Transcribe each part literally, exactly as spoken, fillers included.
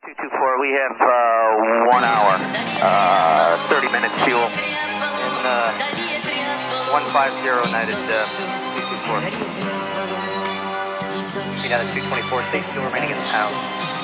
two two four, we have uh, one hour, uh, thirty minutes fuel in uh, one five zero United uh, two two four. United two twenty-four, safe fuel remaining in the house.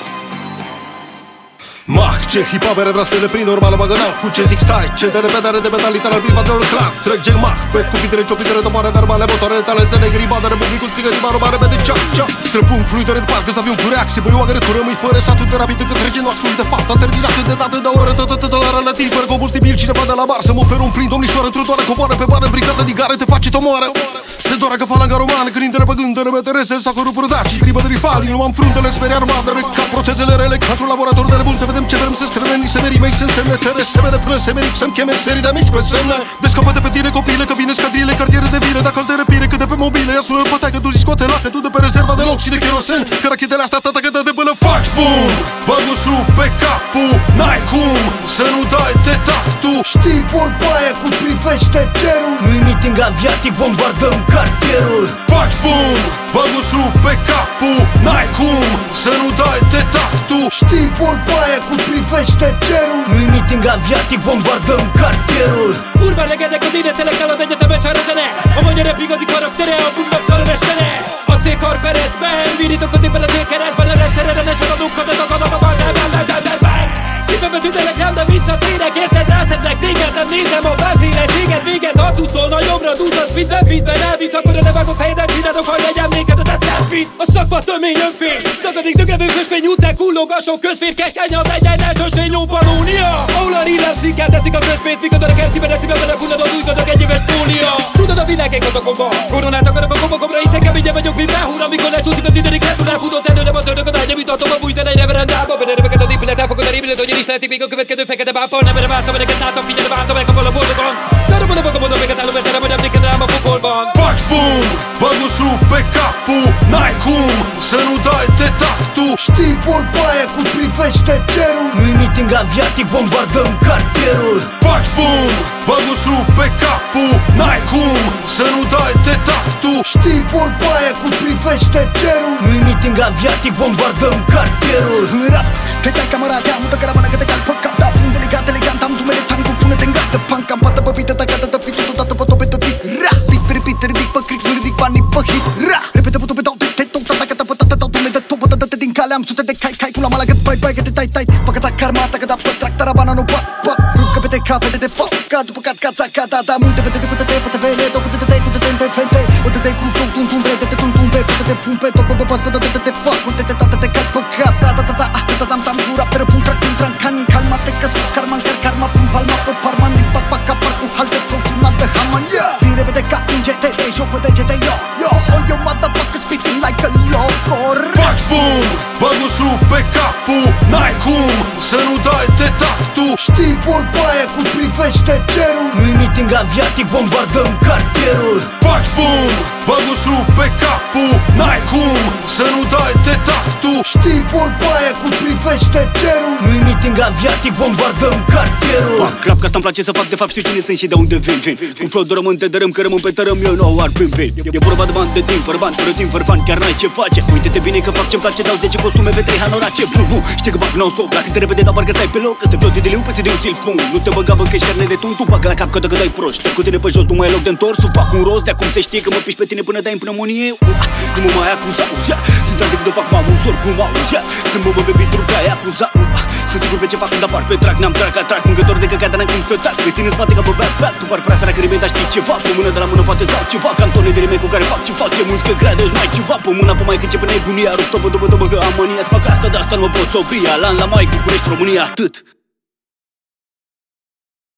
Mach, ce hip-hopere vrea să le prind, normal mă gândeam cu ce zic stai. Ce de repedare de pedal, literal prin față clan. Trec gen mach, pe cuvintele ciopitele, topoare verbale, motoarele tale, de negri, badere, publicul țigă din bară, mare, vede ceac, ceac. Străpung fluidere de parcă să avion cu reacție, băi o agărătură, rămâi fără satul de rapid, încât trece, nu ascult de fapt. A terminat de dată, de oră, tătătă, la relativ, fără combustibil, cineva de la bar să mă ofer un plin, domnișoară, într-o doară, coboară pe bară, brigada din gare, te face tomoară. Se doară că falanga romană, când intră pe gândere, pe terese, s-a corupă rădaci, primă de rifali, nu am fruntele, speri armadere, ca protezele rele, ca într-un laborator de nebun, să vedem ce vrem să strănem. Semerii mei se însemne, tere semene până semeric să-mi cheme serii de amici pe semne. Descopă-te pe tine copile, că vine scadrile, cartiere de vine, dacă de repire, cât de pe mobile. Ia sună pătea că tu zi scoate lache, tu de pe rezerva de loc și de kerosen. Că rachetele astea tata că dă de până faci bum. Băgușu pe capul, n-ai cum să nu dai de tactul. Știi vorba aia cu privește cerul? Nu-i meeting aviatic, bombardăm cartierul. Faci bum, băgușu pe capul, n-ai cum să nu dai de tactul. Știi vorba aia cu privește cerul? Nu-i meeting aviatic, bombardăm cartierul. Urbane che continentele che lo vedete per ciaretene. O voglio pico di corruptere, o punto per restare. O se corpere spen, virito così per la te che resta per essere ne c'è ducco de tocco dopo parte bella bella bella. Ci per tutte le grandi vissa tira che te trase da diga da nisa mo basile diga diga do su sono io bro tu so speed the beat ben avviso con le vago pay da ci da con gli amici da da beat. O so quattro million feet. So che dico che vi fai spegnuta culo gascio che sfir che cagno da da da segno polonia. O la rila si canta si con speed pico da che ti per ti per la funda do tu da che ti per studio. Tu da villa che con con con una tocca con con con se che mi deve io più una mi con la tu si che ti devi che da fudo te ne posso da mi to ma poi te ne deve andare per vedere che di plata fuoco terribile to gli stai tipico che perché tu fai che da bappo ne per fatto per che nato figlio da batto per con la foto con da non poco poco perché tallo per da per che drama fuoco il bon. Faci bum, băgușu pe capul, n-ai cum să nu dai de tactul. Știi vorba aia cu privește cerul? Nu-i meeting aviatic, bombardăm cartierul. Faci bum, băgușu pe capul, n-ai cum să nu dai de tactul. Știi vorba aia cu privește cerul? Nu-i meeting aviatic, bombardăm cartierul. În rap, te dai camaratea, mută că rămână că te calpă cap. Da, pun delicat, elegant, am dumele tango, pune-te în gardă. Pan, cam pată pe pită, tacată, tăpită, tu tată, păto, pe tătic. Ra, bit, pe repeat, ridic, pe cric, nu ridic, banii, pe hit. Ra, repete, putu, pe dau, te, te, toc, tata, cătă, pătă, dau, tu, de topă, dă-te din cale, am sute de cai, cai, cu la mala, gât, bai, bai, că te tai, tai. Facă ta karma, ta, că da, pă, trac, tarabana, nu pat, pat. Rugă pe te ca, vede de fapt, ca, după cat, cața, cata, da, multe, vede, cu te, te, pe te, vele, do, cu te, te, cu te, te, de frente. O te, te, cu flow, tum, tum, re, te, te, tum, tum, pe, pe, te, pum, pe, toc, bă, bă, pas, pe, te, te, te, fac, cu te, te, tata, te, cat, pe cap, da, da, da, da, ah, ta, tam, tam, gura, te, pum, trac, tum, tran, can, calma, te, că sfânt, karma, car, karma, pum, palma, pe, parman, din pac, pac, par, cu halte, procunat de haman, yeah. Vin repede ca un G T, te joc pe degete, yo, yo, all your motherfuckers speaking like a loco. Faci bum, băgușu pe capul, n-ai cum să nu dai de tactul. Știi vorba aia cu privește cerul? Nu-i meeting aviatic, bombardăm cartierul. Faci bum, băgușu pe capul, n-ai cum să nu dai de tactul. Știi vorba aia cu privește cerul? Nu-i meeting aviatic, bombardăm cartierul. Fac rap că asta-mi place să fac, de fapt știu cine sunt și de unde vin, vin. Cu flow de rămân, te dărâm, că rămân pe tărâm, eu nu ar prin vin. E vorba de bani, de timp, fără bani, fără timp, fără fan, chiar n-ai ce face. Uite-te bine că fac ce-mi place, dau zece costume pe trei hanorace. Bum, bum, știi că bag non-stop, la cât de repede, dar parcă stai pe loc. Că te flow de deliu, pe zi de ți-l pun. Nu te băga, bă, că ești carne de tun, tu bagă la cap că dacă dai proști. Cu tine pe jos, nu mai ai loc de întors, fac un rost, de acum se știe că mă piși pe tine până dai în pneumonie. Nu mă mai acuza, uzia, sunt atât de fac, m-am uzor cum auzi, sunt bobă pe beat-uri ca ai acuza. Sunt sigur pe ce fac când apar pe track, n-am track, atrac, mângător de căcata, n-am cum să tac. Îi țin în spate ca pe backpack, tu par prea starea că rime, dar știi ceva. Pe mână de la mână poate dau ceva, cantone de rime cu care fac ce fac. E muzică grea, deci mai ceva, pe mâna pe mai că începe nebunia. Rup, tobă, dobă, dobă, că am mania, să fac asta, de asta nu mă pot opri. Alan la Mike, București, România, atât.